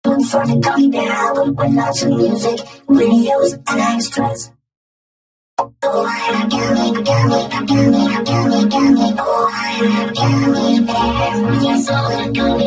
For the gummy bear album with lots of music, videos, and extras. Oh, I'm a gummy, gummy, I'm gummy, I'm gummy, gummy. Oh, I'm a gummy bear. Yes, all the gummy